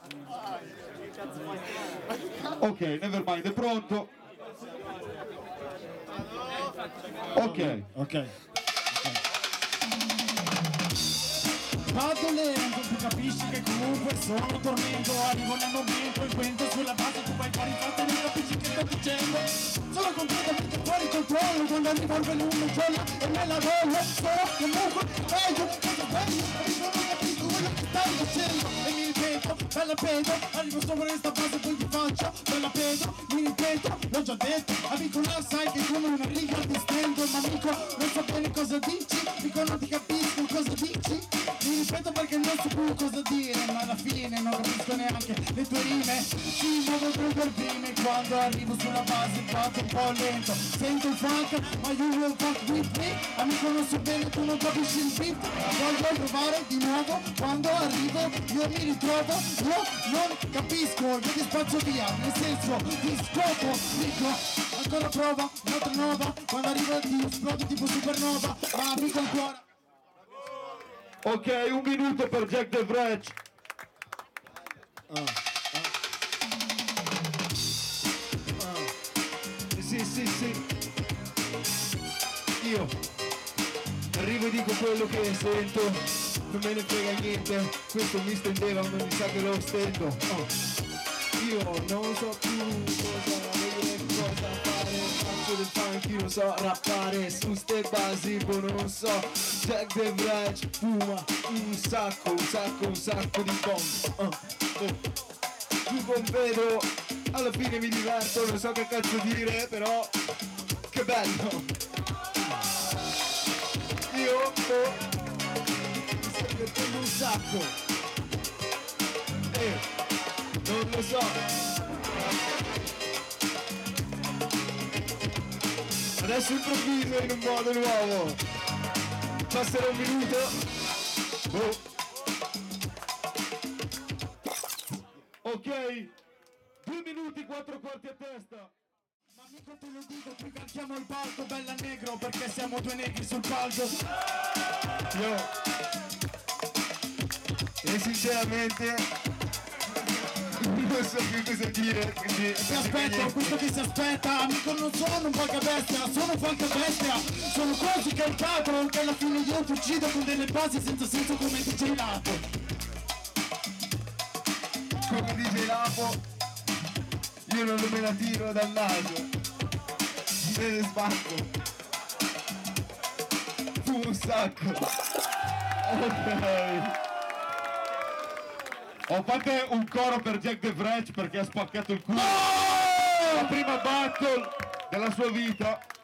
Ok, nevermind, è pronto? Ok. Vado lento, tu capisci che comunque sono tormento. Arrivo nel momento, il vento sulla base, tu vai fuori forte, non capisci che sto dicendo. Sono completamente fuori controllo, quando arrivo al venuto giorno e me la rollo. Sono comunque meglio, cosa meglio, arrivo non capisco quello che stai facendo. E mi ripeto, bella pedo, arrivo sopra questa base poi ti faccio, bella pedo, mi ripeto, l'ho già detto. Amico non sai che come una riga ti stendo, ma amico non so bene cosa dici, amico non ti capisco cosa dici. Mi ripeto perché non so più cosa dire, ma alla fine non capisco neanche le tue rime. Si muovo per prime quando arrivo sulla base, vado un po' lento. Sento il funk, ma you will fuck with me. Amico non so bene, tu non capisci il beat. Voglio provare di nuovo, quando arrivo io mi ritrovo. Io non capisco, io ti spazio via, nel senso ti scopo, dico. Ancora prova, un'altra nuova, quando arrivo ti esplodo tipo supernova. Ma amico ancora. Ok, un minuto per Jack the Wretch. Sì. Io arrivo e dico quello che sento, non me ne frega niente, questo mi stendeva ma mi sa che lo stendo. Io non so più cosa vedere, cosa fare, faccio del funk, io non so rappare, su ste basi, non so. Jack the Wretch fuma un sacco di bombe. Tu con Pedro alla fine mi diverto, non so che cazzo dire, però che bello. Io mi sto divertendo un sacco. Non lo so. Adesso improvviso in un modo nuovo. Passerà un minuto. Ok, 2 minuti 4 quarti a testa. Ma amico te lo dico, qui calchiamo il palco, bella negro, perché siamo due negri sul palco. E sinceramente non so più cosa dire, quindi Ti aspetto, questo che si aspetta, amico non sono un qualche bestia, sono un qualche bestia. Sono così caricato che alla fine io ti uccido con delle basi senza senso come DJ Lapo. Come dice Lapo, io non me la tiro dal naso, me ne sbacco. Fumo un sacco. Ok. Ho fatto un coro per Jack the Wretch perché ha spaccato il culo. La prima battle della sua vita.